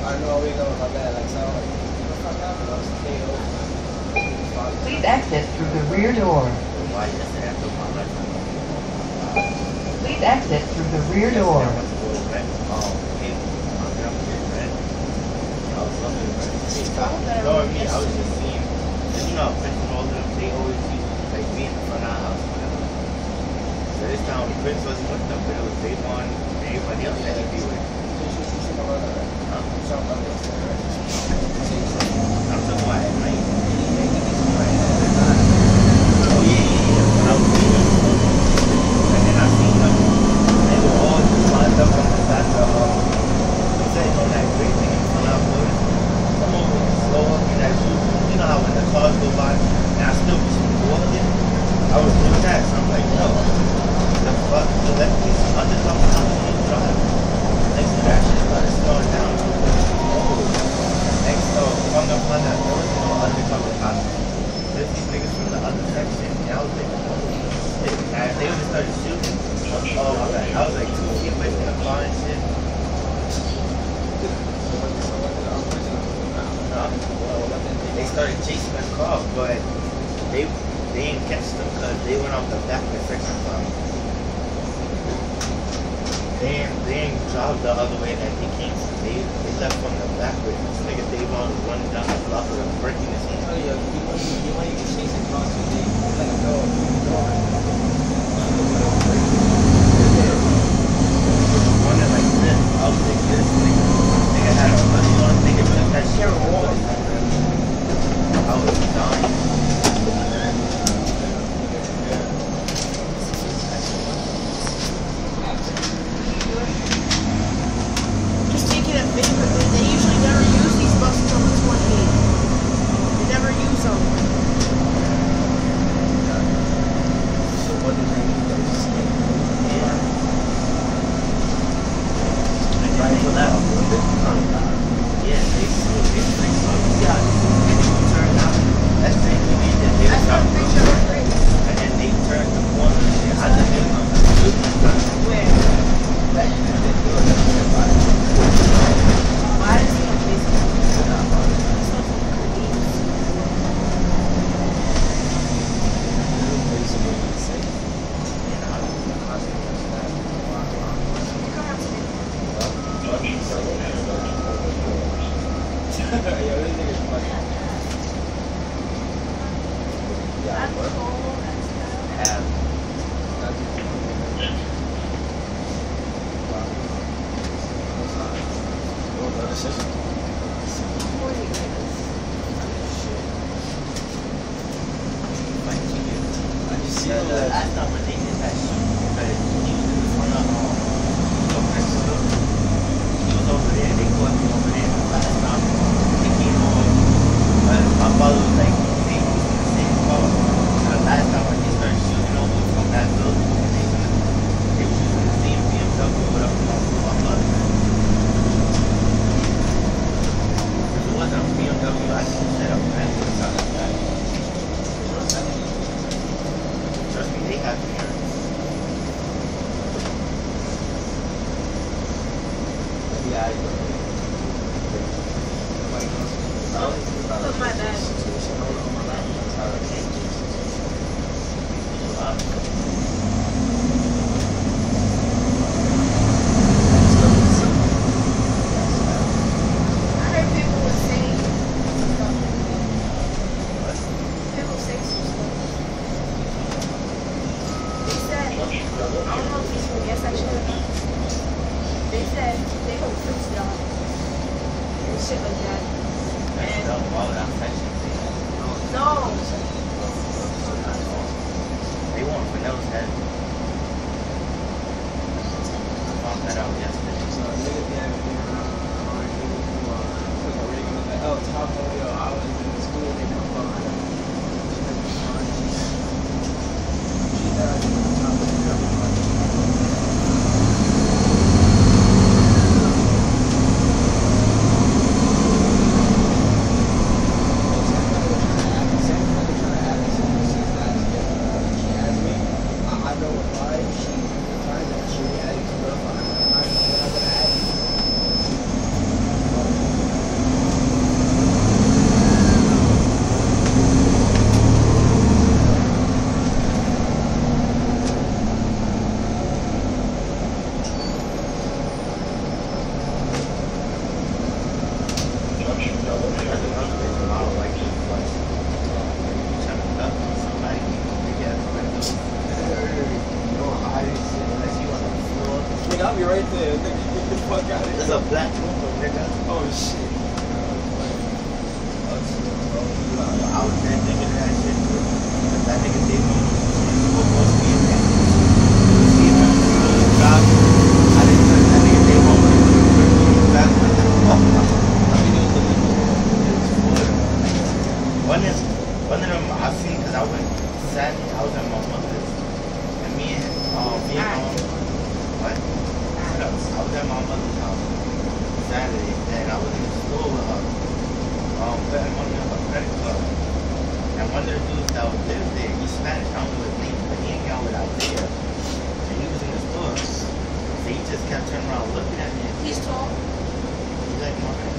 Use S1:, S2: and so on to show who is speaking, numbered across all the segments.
S1: Please exit through the rear door. Please exit through the rear door.
S2: No, I mean, I was just seeing, you know, Prince and all of them, they always used to like be in the front of the house, whatever. So this time, Prince wasn't with them, but it was Davon and everybody else that he'd be with. Huh? I'm so quiet, right? Oh, yeah. When I was seeing them, and then I seen them, they were all just lined up on the side of the sitting on that great thing in front of our come over and slow up in that zoo. You know how when the cars go by, and I still be walking, I was doing that, so I'm like, no, the fuck, so let me undercover how to drive. Next to that shit started slowing down. Next to on the there was no undercover cops. There's these niggas from the other section, and I was like, oh shit. And they just started shooting. Oh my god, I was like 2 feet away from the car and shit. They started chasing the car, but they didn't catch them because they went off the back of the section car. They didn't drive the other way that they came. They left from the back way. This nigga Davon was running down the block with a brick in his hand.
S3: Oh yeah, you want to chase a car so they let it go.
S2: Running like this. I was like this nigga had a hoodie on. Nigga took that shit off. I was dying.
S4: Just taking a favor, but they usually never use these buses on the 28. They never use them.
S3: So what did they use those?
S2: Yeah. Right for that. Yeah, they turned out. That's the thing we did. They
S4: I saw a picture of Chris.
S2: and then they turned the corner. I just didn't know.
S4: Where? Why does he have Facebook?
S2: Last time when they did that shoot, because he was in the front of Mexico, he was over there, they caught him over there. Last time they came on, my father was like, they was in the same car. The last time when they started shooting over from that building, they was using the same BMW, whatever, my father. If it wasn't a BMW, I could set up and something like that. Trust me, they have parents.
S3: Yeah,
S4: Look, my bad. I heard people were saying stuff. People say some stuff. They said, I don't know if he's from your section or not. They said they hope Prince died. And shit like that.
S2: That's the wall that section.
S4: No.
S2: They want Vanille's head. I found that out yesterday.
S3: So nigga damn near oh, Taco, yo, I was in the school, they come by. She died in the top of the I know why she tried that. She had to go. fuck out of
S2: There's
S3: here.
S2: a black woman, nigga.
S3: Oh shit.
S2: I was that nigga that shit. That nigga did me. Supposed to be in that. See him on the job. I didn't touch that nigga day one, but he was back. I mean, it was illegal. It was full. One of them I seen because I went Saturday. I was at my mother's, and me and what? I was at my mother's house Saturday, and I was in the store with her. Putting money on her credit card. And one of the dudes that was lives there, he's Spanish, I don't know his name, but he ain't out with Isaiah. And he was in the store. So he just kept turning around looking at me.
S4: He's tall.
S2: He's like my friend.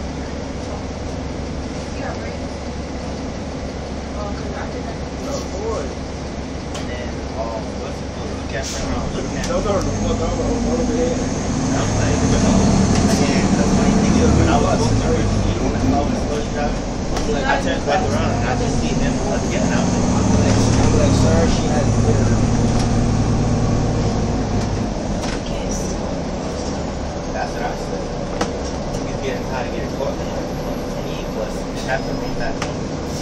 S4: He got braids. Oh, because I did that.
S3: No, boy.
S2: And then, what's it called? He kept turning around looking at me.
S3: No, the fuck over there.
S2: And I was like, and the funny thing is, when I was walking over to you, when I was supposed to drive, I turned back around and I just see him getting out there.
S3: I'm like, sir, she had to put her.
S2: That's what I said. He's getting tired of getting caught in like 20 plus. Have to roll that one.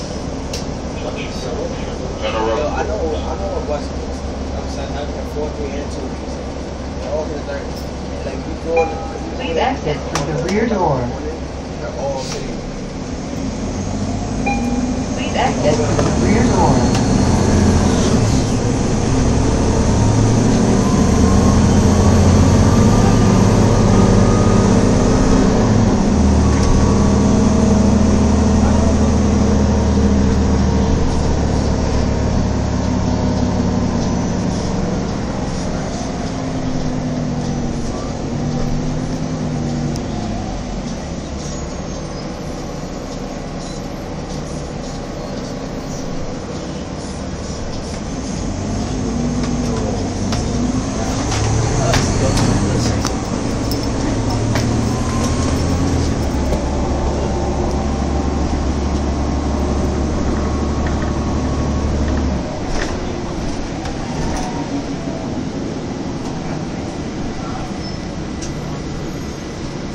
S3: Yo, I know what West is. I'm saying, I got 4, 3, and 2 weeks. They're all in the 30s. Like, we go
S1: Please exit through the rear door.
S3: They're all city.
S1: Please exit through the rear door.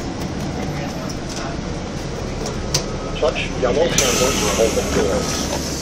S5: Touch yellow handle to open door.